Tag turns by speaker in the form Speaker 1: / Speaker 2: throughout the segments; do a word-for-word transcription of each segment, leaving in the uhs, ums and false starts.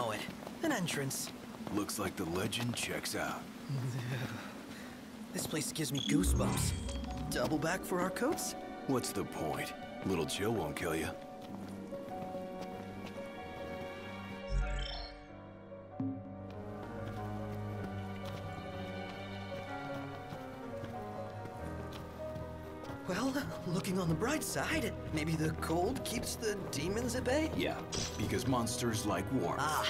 Speaker 1: know it. An entrance.
Speaker 2: Looks like the legend checks out.
Speaker 1: This place gives me goosebumps. Double back for our coats?
Speaker 2: What's the point? Little chill won't kill you.
Speaker 1: Well, looking on the bright side, maybe the cold keeps the demons at bay?
Speaker 2: Yeah, because monsters like warmth.
Speaker 1: Ah.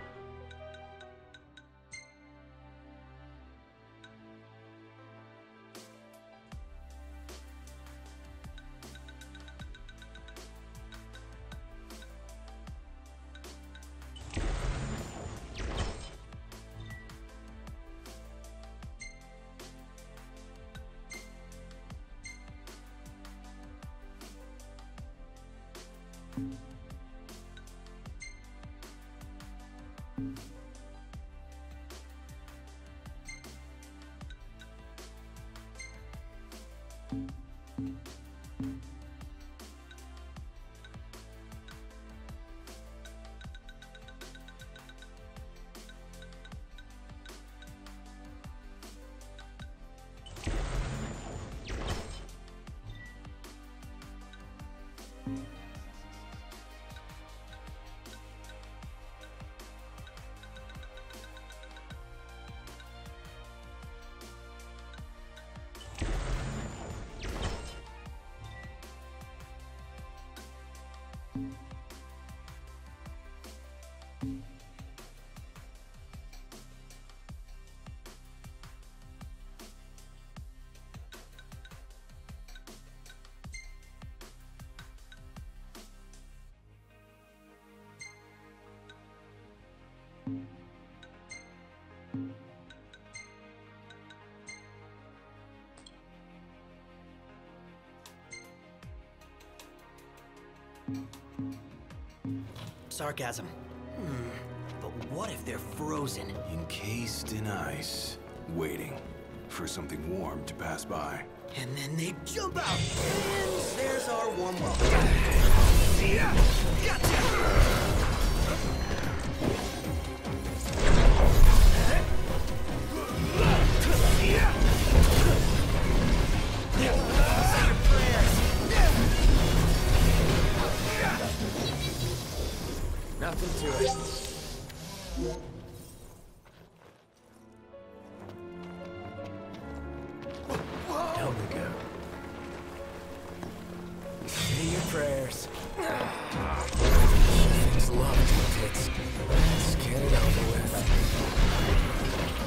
Speaker 1: Sarcasm. Hmm. But what if they're frozen?
Speaker 2: Encased in ice, waiting for something warm to pass by.
Speaker 1: And then they jump out! And there's our warm welcome.
Speaker 3: Nothing to it. Down we go. Say your prayers. Things love tits. Let's get it over with.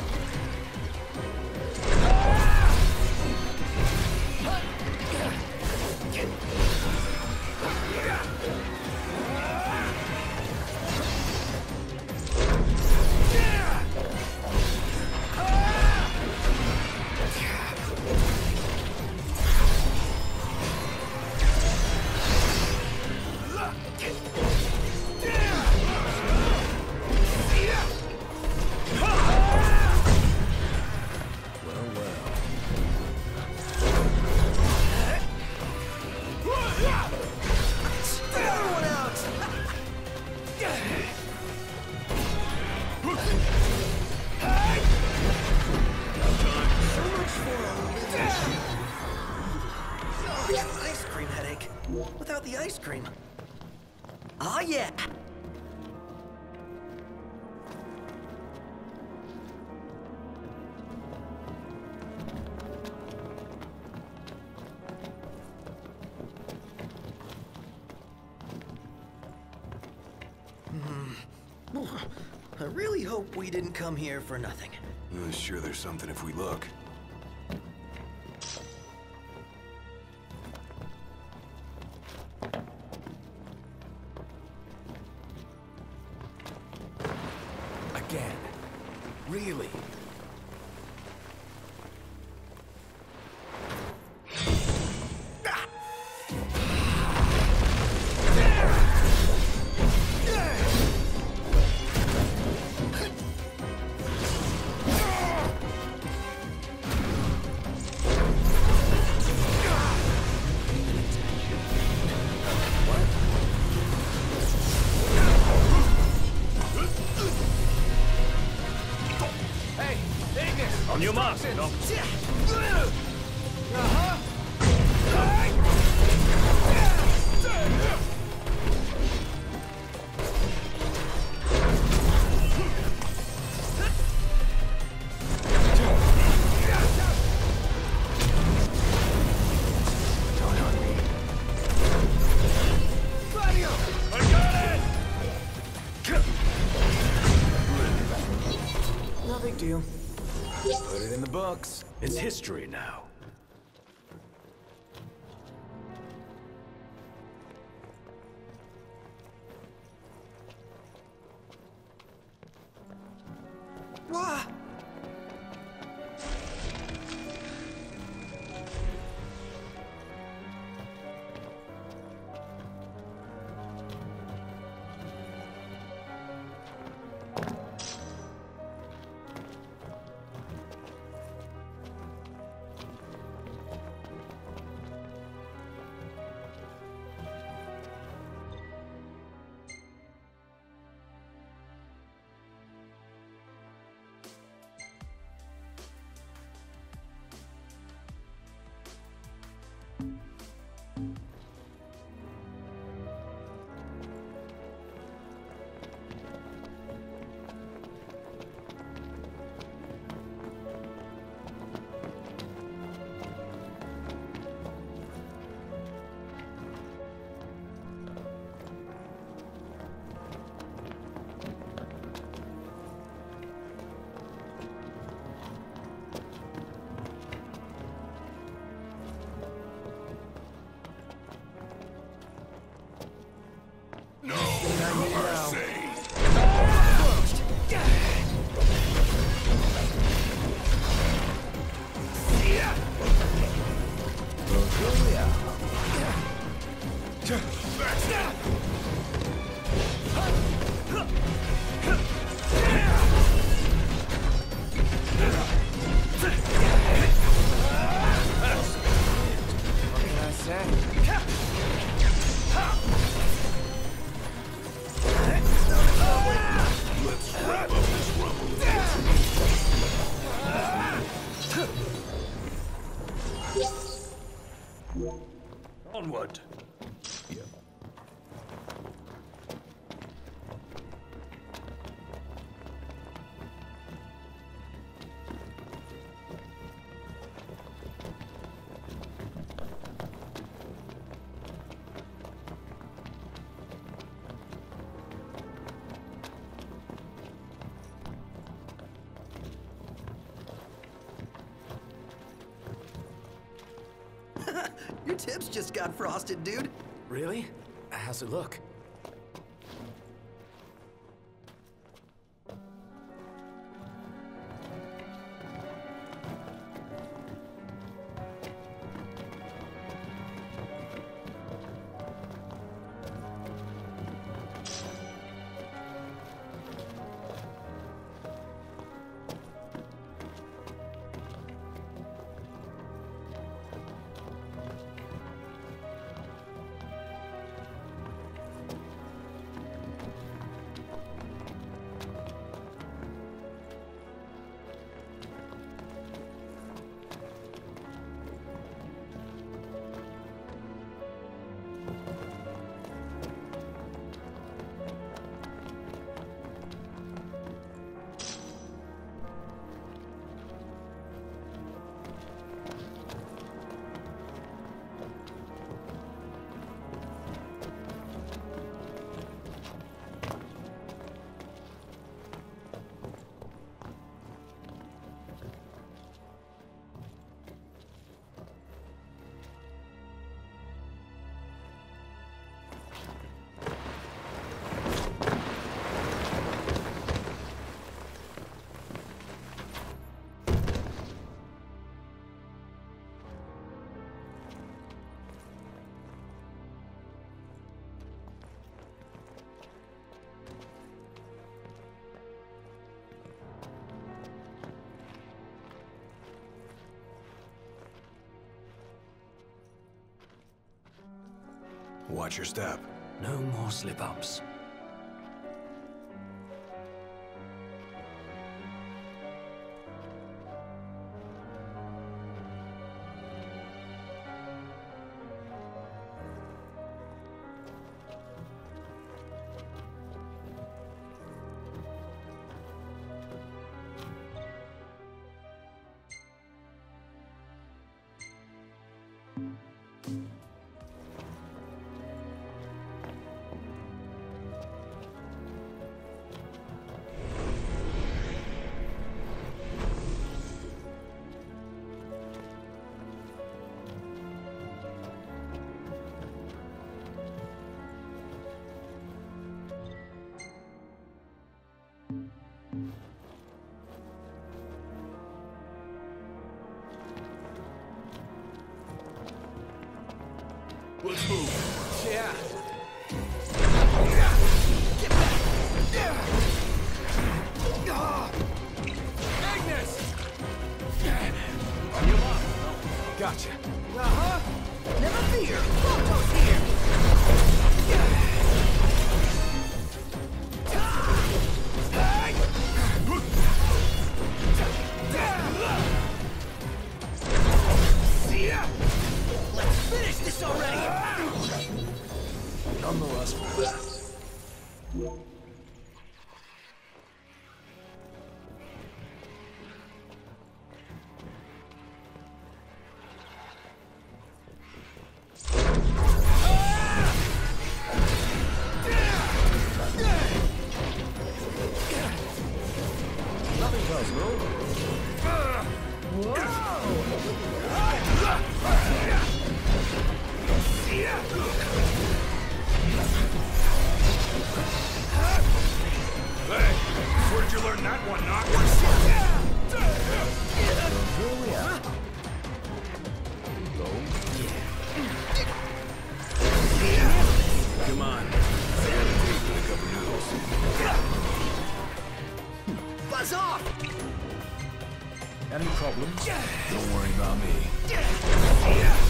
Speaker 1: Ice cream headache. Without the ice cream. Ah, yeah. Hmm. I really hope we didn't come here for nothing.
Speaker 2: Uh, sure, there's something if we look.
Speaker 3: Again. Really?
Speaker 1: Ugh!
Speaker 3: Ignis!
Speaker 4: On your mark, Doc.
Speaker 3: Uh-huh. No big deal. Put it in the books.
Speaker 4: It's history now.
Speaker 1: Wah!
Speaker 4: Onward.
Speaker 1: Your tips just got frosted, dude.
Speaker 3: Really? How's it look?
Speaker 2: Watch your step.
Speaker 4: No more slip-ups.
Speaker 2: Let's move.
Speaker 3: Yeah.
Speaker 1: Get back!
Speaker 3: Agnes!
Speaker 4: You up?
Speaker 3: Gotcha.
Speaker 1: Uh-huh. Never fear. Proto's here. Let's finish this already.
Speaker 3: None the less for that. Nothing personal.
Speaker 2: Hey, where'd you learn that one, Knock?
Speaker 3: Here we are.
Speaker 2: Come on. I got a date with a couple noodles.
Speaker 1: Buzz off!
Speaker 3: Any problems? Don't worry about me.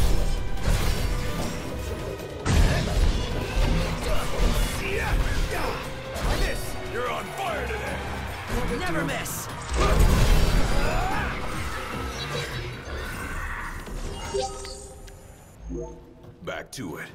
Speaker 2: You're on fire today.
Speaker 1: Never miss.
Speaker 2: Back to it.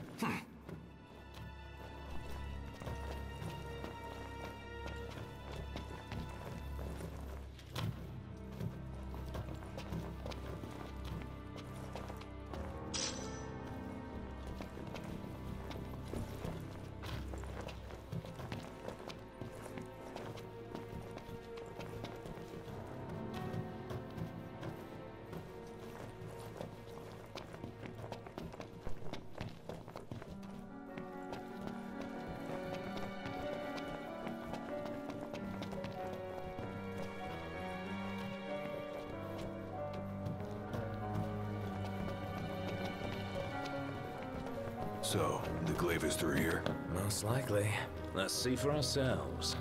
Speaker 2: So, the glaive is through here.
Speaker 3: Most likely. Let's see for ourselves.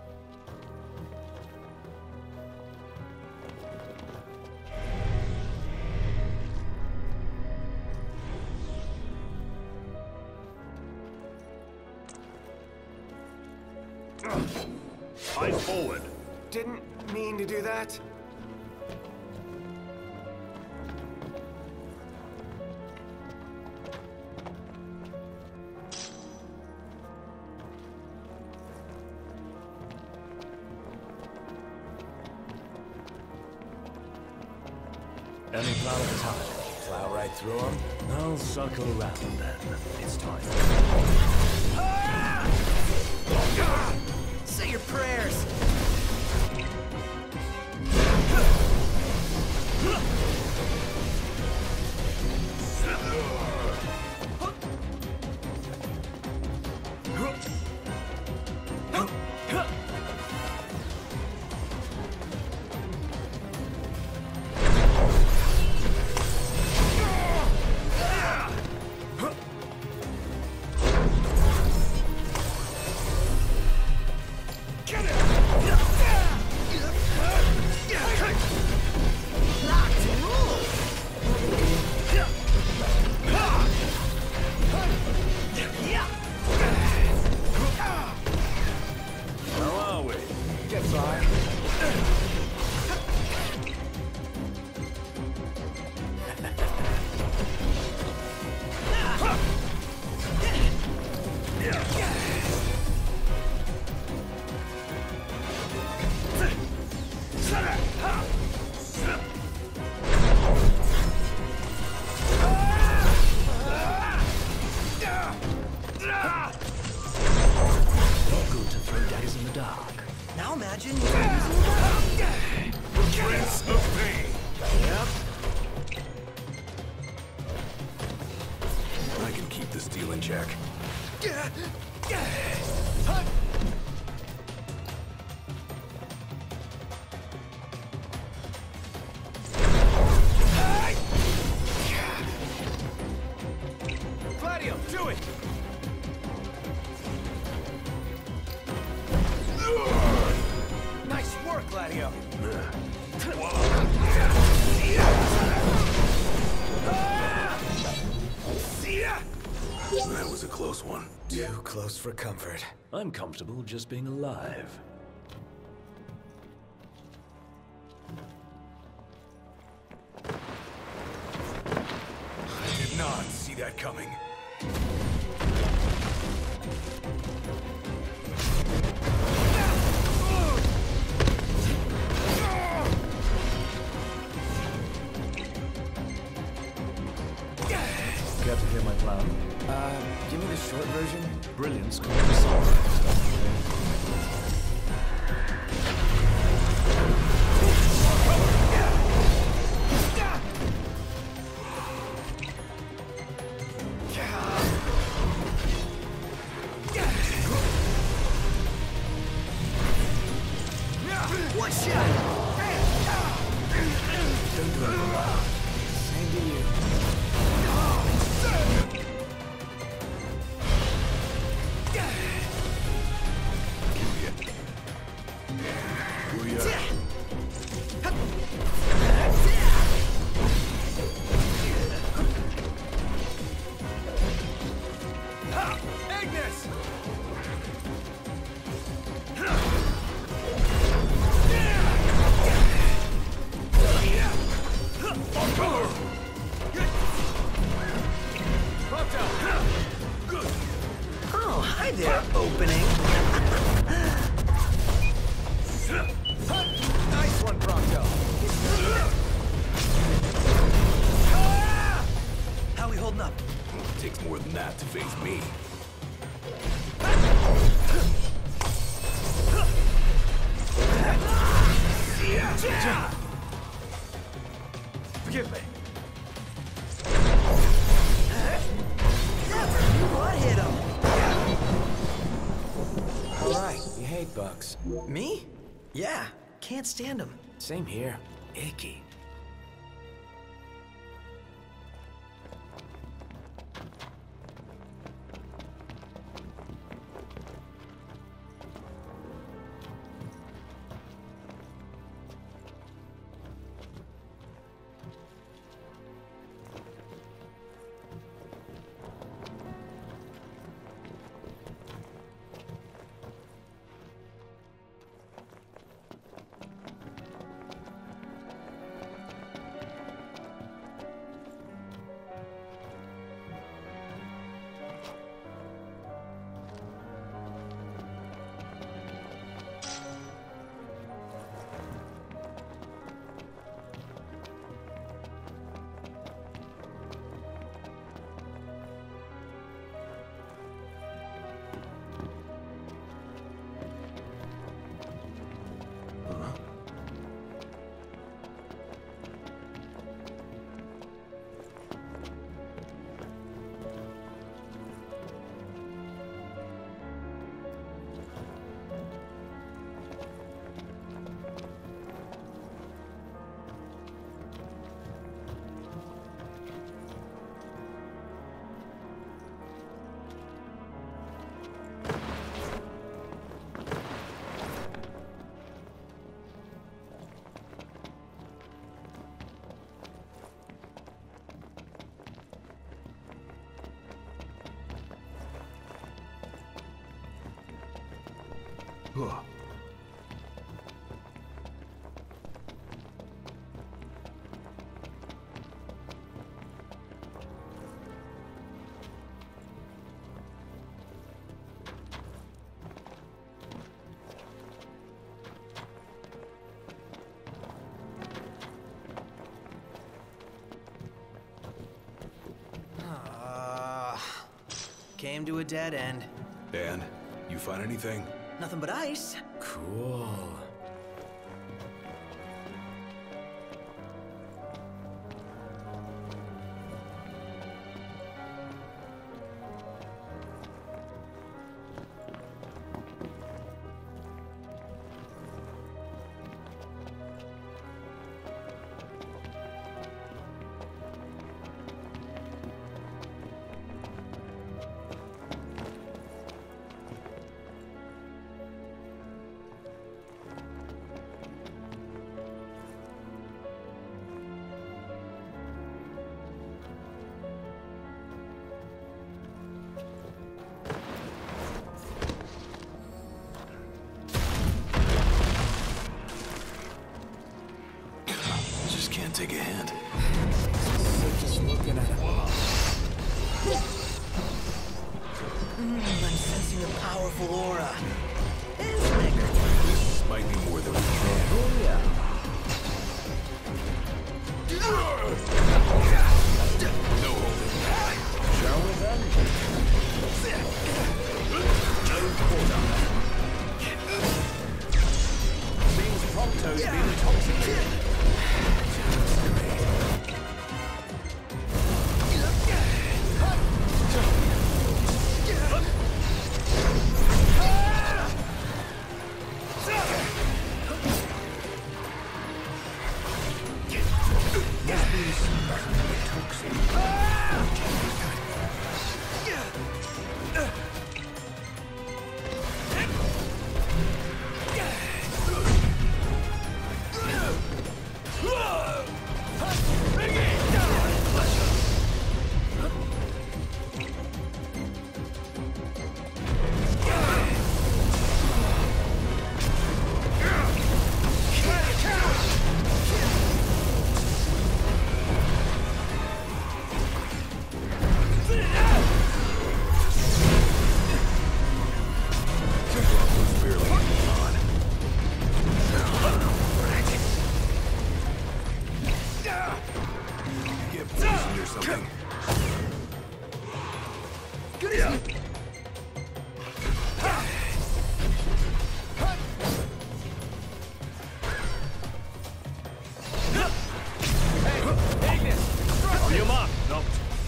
Speaker 4: Eyes forward.
Speaker 5: Didn't mean to do that.
Speaker 3: Any plan of attack? Plow right through them? I'll circle around then. It's time.
Speaker 1: Say your prayers.
Speaker 2: Get it!
Speaker 5: him.
Speaker 2: That was a close one.
Speaker 5: Too close for comfort.
Speaker 3: I'm comfortable just being alive.
Speaker 2: I did not see that coming.
Speaker 3: Care to hear my plan?
Speaker 5: Uh, give me the short version.
Speaker 3: Brilliance called the song.
Speaker 1: One shot!
Speaker 5: Don't do it loud. Same to you. Agnes!
Speaker 1: Oh, hi there, opening.
Speaker 5: Nice one, Prompto.
Speaker 1: How we holding up?
Speaker 2: It takes more than that to face me.
Speaker 5: Forgive me.
Speaker 1: What hit him?
Speaker 5: All right, you hate bugs.
Speaker 1: Me? Yeah, can't stand them.
Speaker 5: Same here. Icky.
Speaker 2: Huh.
Speaker 1: Uh, came to a dead end.
Speaker 2: And? You find anything?
Speaker 1: Nothing but ice.
Speaker 5: Cool.
Speaker 2: can't take a hint.
Speaker 5: Sick just looking at him.
Speaker 1: Mm, I'm sensing a powerful aura. And some anger.
Speaker 2: This might be more than we can.
Speaker 5: Oh, yeah.
Speaker 2: No holding.
Speaker 5: Shall we then?
Speaker 3: Seems Prompto's been intoxicated.
Speaker 4: On your mark, Noct.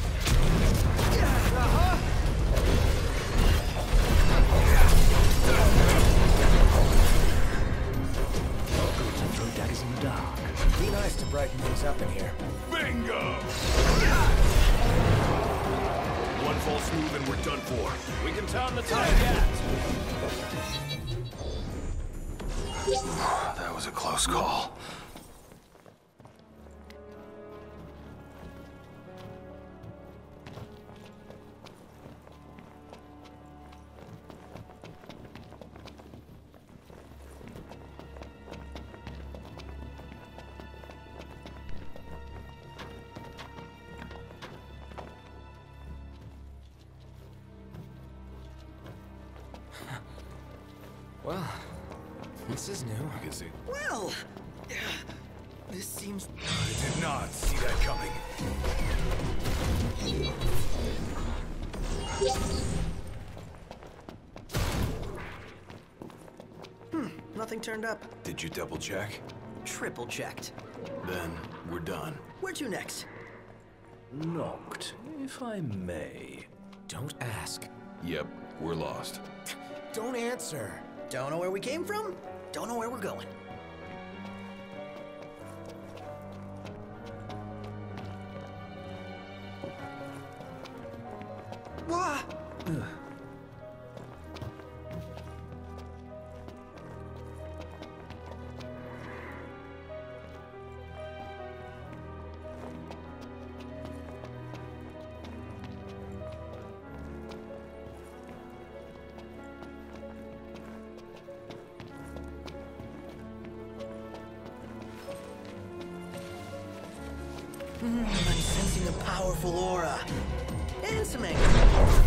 Speaker 3: Welcome to throw daggers in the dark.
Speaker 5: Be nice to brighten things up in here.
Speaker 4: Bingo! One false move and we're done for. We can turn the tide yet.
Speaker 2: That was a close call.
Speaker 5: Well, this is new.
Speaker 2: You can see.
Speaker 1: Well, this seems...
Speaker 2: I did not see that coming.
Speaker 1: Hmm, nothing turned up.
Speaker 2: Did you double check?
Speaker 1: Triple checked.
Speaker 2: Then we're done.
Speaker 1: Where to next?
Speaker 3: Noct, if I may.
Speaker 5: Don't ask.
Speaker 2: Yep, we're lost.
Speaker 5: Don't answer.
Speaker 1: Don't know where we came from, don't know where we're going. Wah! Mm, I'm sensing a powerful aura. And some anger.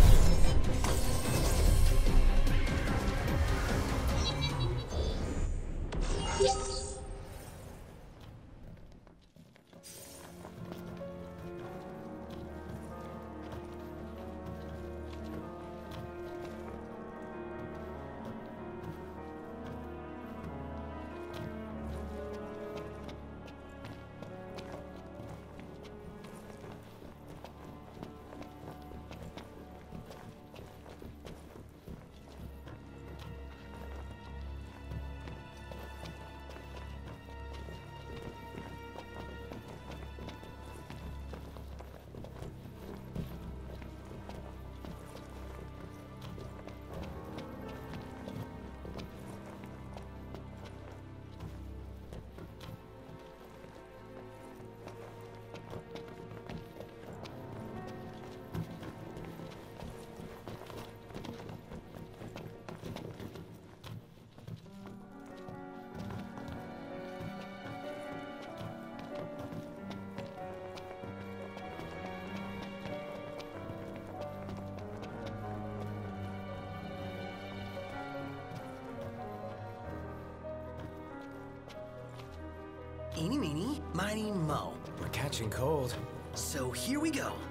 Speaker 1: Eeny, meeny, miny, mo.
Speaker 5: We're catching cold.
Speaker 1: So here we go.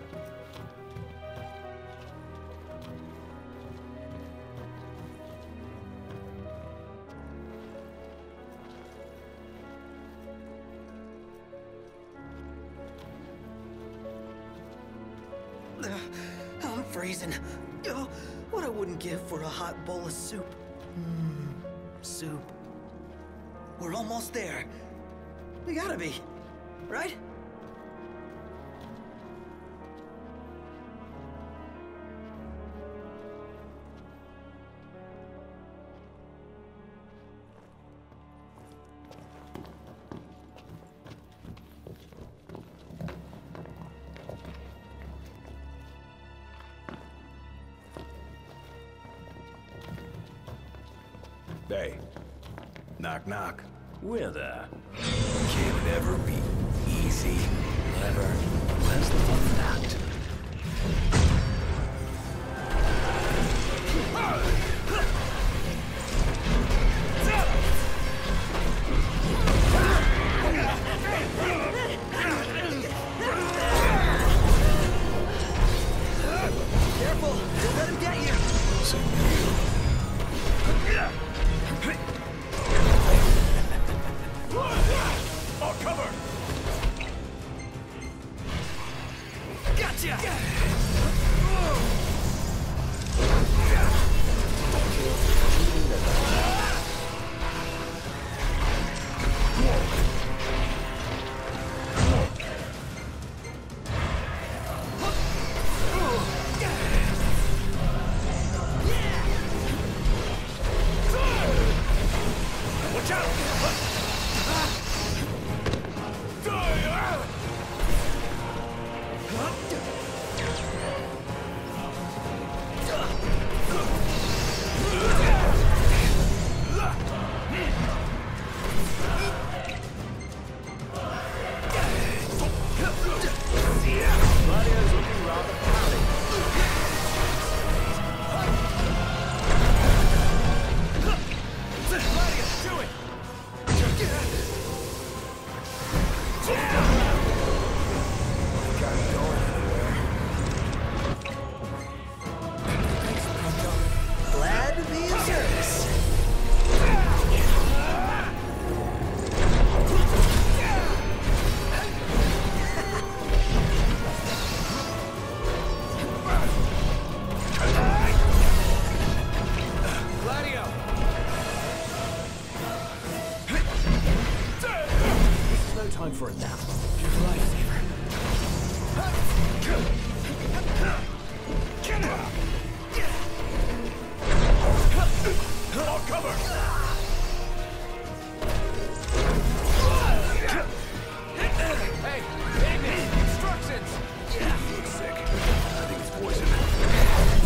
Speaker 1: Ugh, I'm freezing. Oh, what I wouldn't give for a hot bowl of soup. Mmm, soup. We're almost there. We gotta be, right?
Speaker 2: Hey. Knock, knock.
Speaker 3: We're there.
Speaker 2: Can it ever be easy?
Speaker 3: Never. Where's the fun fact?
Speaker 1: Careful! Don't let him get you!
Speaker 2: Same to you.
Speaker 4: I'll cover!
Speaker 1: Gotcha!
Speaker 4: Watch out!
Speaker 3: Gladio's looking rather pally.
Speaker 4: Gladio, do it!
Speaker 5: Gotta go anywhere. Thanks, Pancho.
Speaker 1: Glad to be of service.
Speaker 4: Gladio!
Speaker 3: This is no time for a nap.
Speaker 5: Your lifesaver.
Speaker 4: I'll cover! Hey, Ignis, instructions!
Speaker 2: Looks sick. I think it's poison.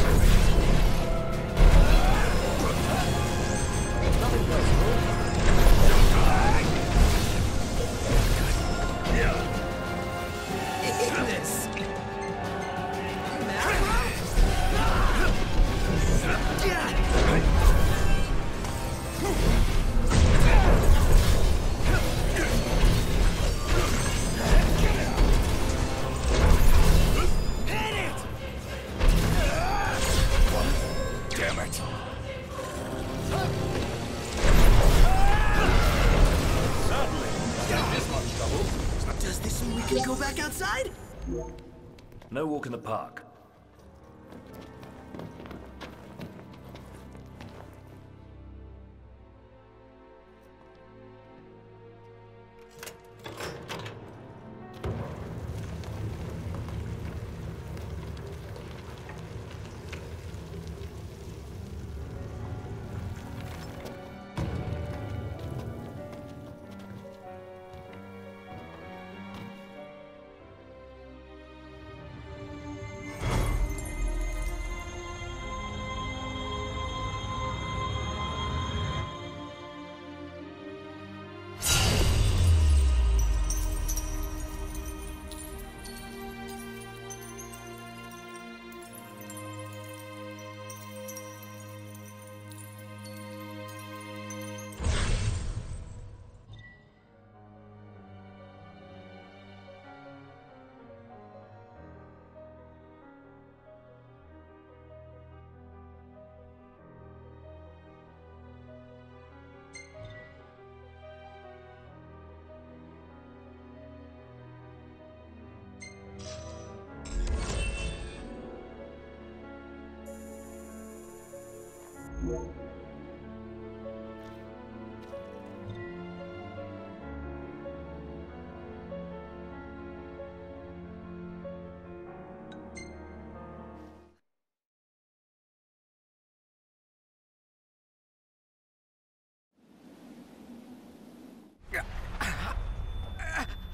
Speaker 3: Nothing personal.
Speaker 1: Ignis!
Speaker 2: Damn it.
Speaker 4: Certainly. Not this much trouble.
Speaker 1: Does this mean we can go back outside?
Speaker 3: No walk in the park.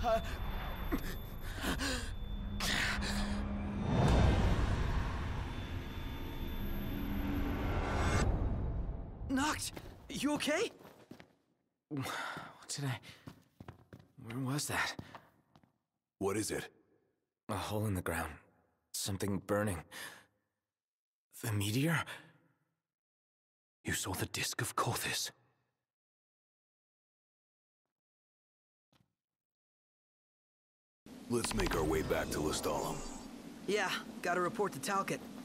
Speaker 1: Noct, you okay?
Speaker 5: What did I... Where was that?
Speaker 2: What is it?
Speaker 5: A hole in the ground. Something burning. The meteor?
Speaker 2: You saw the Disc of Kothis. Let's make our way back to Lestalem.
Speaker 1: Yeah, gotta report to Talcott.